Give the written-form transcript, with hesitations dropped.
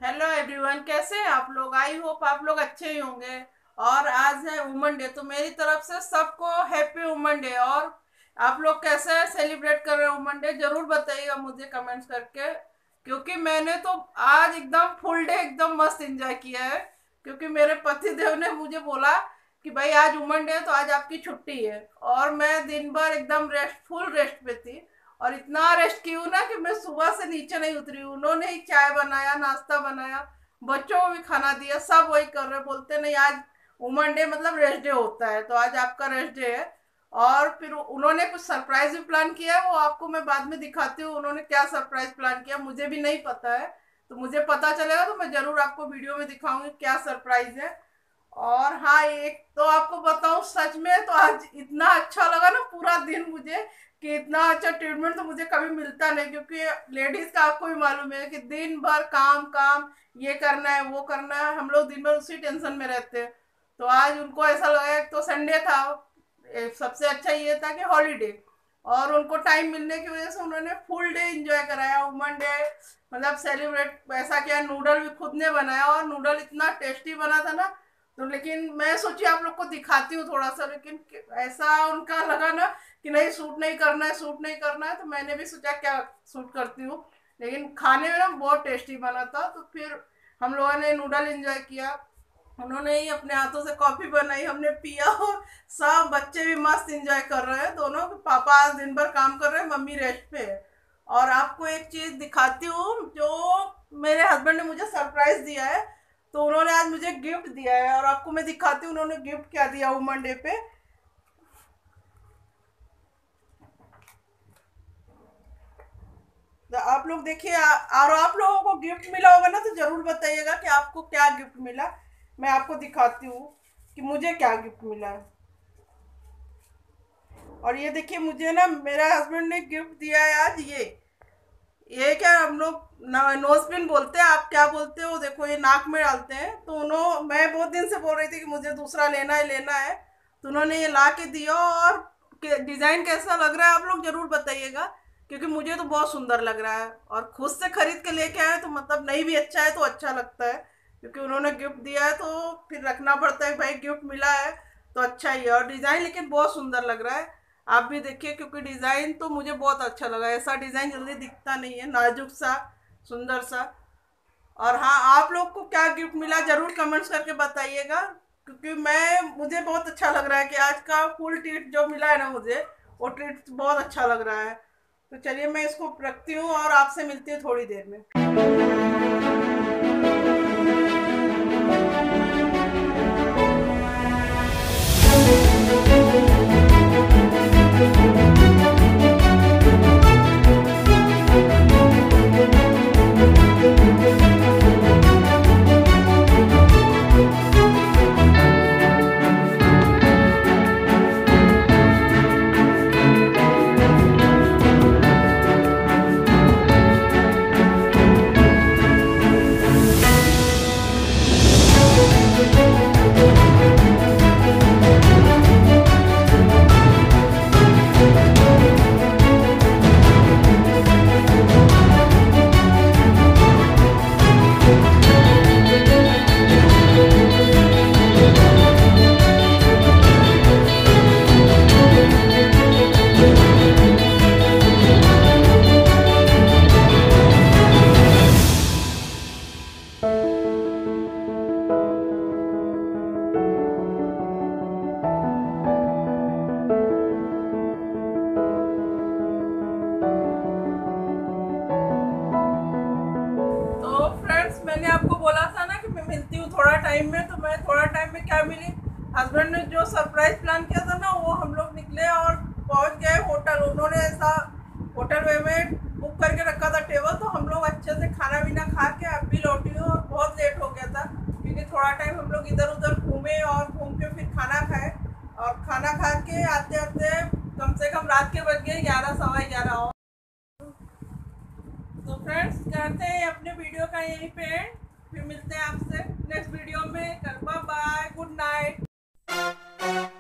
Hello everyone, कैसे हैं आप लोग। आई होप आप लोग अच्छे ही होंगे। और आज है वुमेन डे, तो मेरी तरफ से सबको हैप्पी वुमेन डे। और आप लोग कैसे सेलिब्रेट कर रहे हैं वुमेन डे, जरूर बताइएगा मुझे कमेंट्स करके। क्योंकि मैंने तो आज एकदम फुल डे एकदम मस्त एंजॉय किया है। क्योंकि मेरे पति देव ने मुझे बोला कि भाई आज वुमेन डे है तो आज आपकी छुट्टी है। और मैं दिन भर एकदम रेस्ट, फुल रेस्ट पे थी। और इतना रेस्ट की हूँ ना कि मैं सुबह से नीचे नहीं उतरी हूँ। उन्होंने ही चाय बनाया, नाश्ता बनाया, बच्चों को भी खाना दिया, सब वही कर रहे। बोलते नहीं आज वुमन डे मतलब रेस्ट डे होता है, तो आज आपका रेस्ट डे है। और फिर उन्होंने कुछ सरप्राइज भी प्लान किया है, वो आपको मैं बाद में दिखाती हूँ उन्होंने क्या सरप्राइज प्लान किया, मुझे भी नहीं पता है। तो मुझे पता चलेगा तो मैं जरूर आपको वीडियो में दिखाऊंगी क्या सरप्राइज है। और हाँ, एक तो आपको बताऊं, सच में तो आज इतना अच्छा लगा ना पूरा दिन मुझे, कि इतना अच्छा ट्रीटमेंट तो मुझे कभी मिलता नहीं। क्योंकि लेडीज का आपको भी मालूम है कि दिन भर काम काम, ये करना है वो करना है, हम लोग दिन भर उसी टेंशन में रहते हैं। तो आज उनको ऐसा लगा, एक तो संडे था, सबसे अच्छा ये था कि हॉलीडे, और उनको टाइम मिलने की वजह से उन्होंने फुल डे एंजॉय कराया वुमन डे। मतलब सेलिब्रेट ऐसा किया, नूडल भी खुद ने बनाया, और नूडल इतना टेस्टी बना था ना। तो लेकिन मैं सोची आप लोग को दिखाती हूँ थोड़ा सा, लेकिन ऐसा उनका लगा ना कि नहीं, शूट नहीं करना है, शूट नहीं करना है। तो मैंने भी सोचा क्या शूट करती हूँ। लेकिन खाने में ना बहुत टेस्टी बना था। तो फिर हम लोगों ने नूडल एंजॉय किया, उन्होंने ही अपने हाथों से कॉफी बनाई, हमने पिया। और सब बच्चे भी मस्त एंजॉय कर रहे हैं दोनों। पापा आज दिन भर काम कर रहे हैं, मम्मी रेस्ट पे है। और आपको एक चीज दिखाती हूँ जो मेरे हस्बैंड ने मुझे सरप्राइज दिया है। तो उन्होंने आज मुझे गिफ्ट दिया है, और आपको मैं दिखाती हूँ उन्होंने गिफ्ट क्या दिया वुमन डे पे। तो आप लोग देखिए, और आप लोगों को गिफ्ट मिला होगा ना, तो जरूर बताइएगा कि आपको क्या गिफ्ट मिला। मैं आपको दिखाती हूँ कि मुझे क्या गिफ्ट मिला है। और ये देखिए, मुझे ना मेरा हस्बैंड ने गिफ्ट दिया है आज ये क्या हम लोग नोज पिन बोलते हैं, आप क्या बोलते हो, देखो ये नाक में डालते हैं। तो उन्होंने, मैं बहुत दिन से बोल रही थी कि मुझे दूसरा लेना है लेना है। तो उन्होंने ये ला के दिया। और डिजाइन कैसा लग रहा है आप लोग जरूर बताइएगा, क्योंकि मुझे तो बहुत सुंदर लग रहा है। और खुद से खरीद के लेके आए तो मतलब नहीं भी अच्छा है तो अच्छा लगता है। क्योंकि उन्होंने गिफ्ट दिया है तो फिर रखना पड़ता है, भाई गिफ्ट मिला है तो अच्छा ही है। और डिजाइन लेकिन बहुत सुंदर लग रहा है। आप भी देखिए, क्योंकि डिज़ाइन तो मुझे बहुत अच्छा लगा। ऐसा डिज़ाइन जल्दी दिखता नहीं है, नाजुक सा, सुंदर सा। और हाँ, आप लोग को क्या गिफ्ट मिला जरूर कमेंट्स करके बताइएगा। क्योंकि मुझे बहुत अच्छा लग रहा है कि आज का फुल ट्रीट जो मिला है ना मुझे, वो ट्रीट बहुत अच्छा लग रहा है। तो चलिए मैं इसको रखती हूँ और आपसे मिलती हूँ थोड़ी देर में। तो फ्रेंड्स, मैंने आपको बोला था ना कि मैं मिलती हूँ थोड़ा टाइम में। तो मैं थोड़ा टाइम में क्या मिली, हस्बैंड ने जो सरप्राइज प्लान किया था ना, वो हम लोग निकले और पहुंच गए होटल। उन्होंने ऐसा होटल में बुक करके रखा था टेबल। तो हम लोग अच्छे से खाना पीना खा के अब भी लौटी हूँ, और बहुत लेट हो गया था। क्योंकि थोड़ा टाइम हम लोग इधर उधर घूमे, और घूम के फिर खाना खाए। और खाना खा के आते आते कम से कम रात के बज गए 11, 11:15। तो फ्रेंड्स, करते हैं अपने वीडियो का यहीं पे एंड। फिर मिलते हैं आपसे नेक्स्ट वीडियो में। Bye bye, good night.